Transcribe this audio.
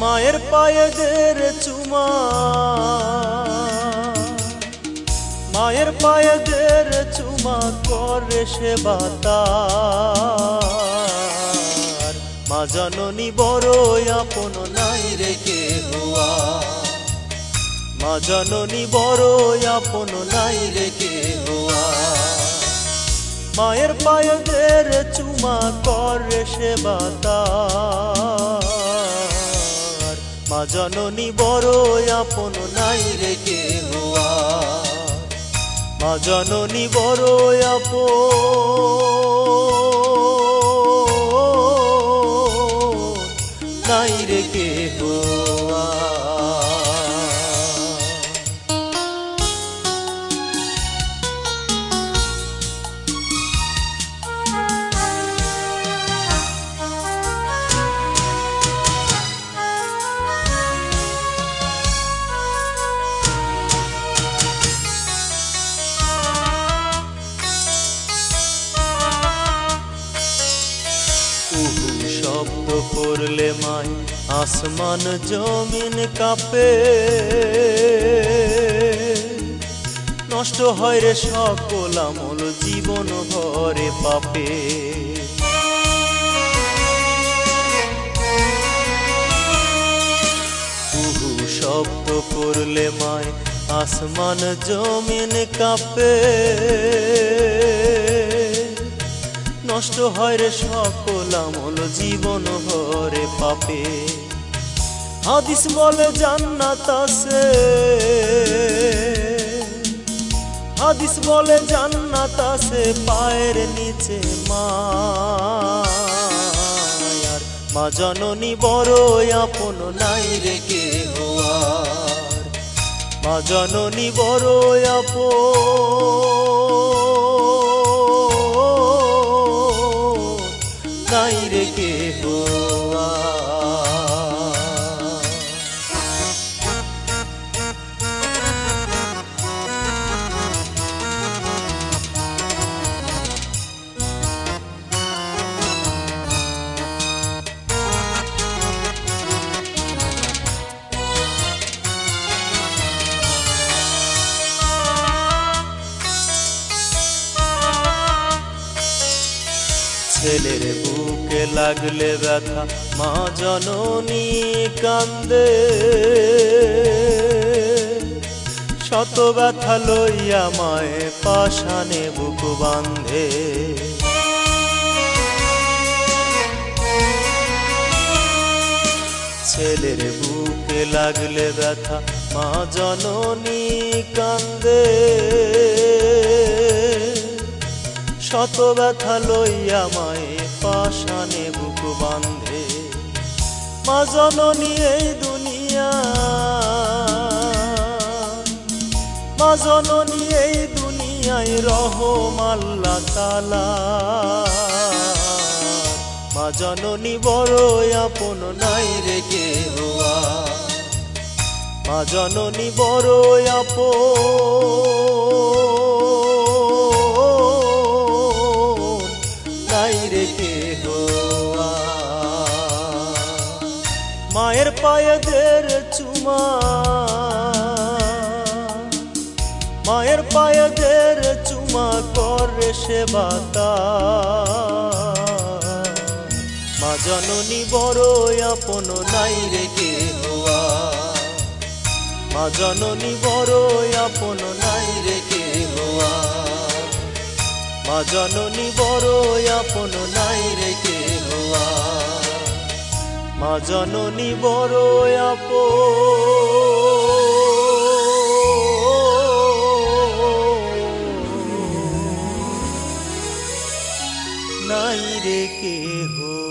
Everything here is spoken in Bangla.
মায়ের পায়েদের চুমা, মায়ের পায়েদের চুমা করে সেবা তার। মা জননী বড় আপন নাই রে কেহ আর, মা জননী বড় আপন নাই রে কেহ আর। মায়ের পায়েদের চুমা করে সেবা তার। মা জননী বড় আপন নাই রে কেহ আর, মা জননী বড় আপন নাই রে কেহ আর। শব্দ করলে মাই আসমান জমিন কাঁপে, নষ্ট হয় রে সকল আমল জীবন ভরে পাপে। কুহু শব্দ করলে মাই আসমান জমিন কাঁপে, নষ্ট হয় রে সকল আমল জীবন ভরে পাপে। হাদিস বলে জান্নাত আছে, হাদিস বলে জান্নাত আছে পায়ের নিচে মায়ার। মা জননী বড় আপন নাই রে কেহ আর, মা জননী বড় আপন নাই রে কেহ আর। ছেলের বুকে লাগলে ব্যথা মা জননী কান্দে, শত ব্যথা লইয়া মায়ে পাশানে বুক বান্ধে। ছেলের বুকে লাগলে ব্যথা মা জননী কান্দে, শত ব্যথা লইয়া মায়ে পাশানে বুক বান্ধে। মা জননী এই দুনিয়া, মা জননী এই দুনিয়ায় রহম আল্লাহ তাআলা। মা জননী বড় আপন নাই রে কেহ আর, মা জননী বড় আপন নাই রে কেহ আর। মায়ের পায়েদের চুমা, মায়ের পায়েদের চুমা করে সেবা তার। মা জননী বড় আপন নাই রে কেহ আর, মা জননী বড় আপন নাই রে কেহ আর, মা জননী বড় আপন নাই রে কেহ আর, মা জননী বড় আপন নাই রে কেহ।